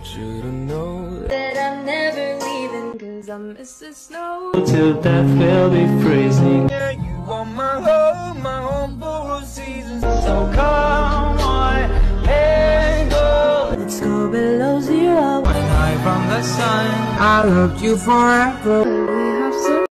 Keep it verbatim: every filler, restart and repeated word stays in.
want you to know that I'm never leaving, cause I'm Mister Snow. Till death will be freezing. Yeah, you are my home, my home for all seasons. So come on, let go. Let's go below zero. When I from the sun, I loved you forever. we have some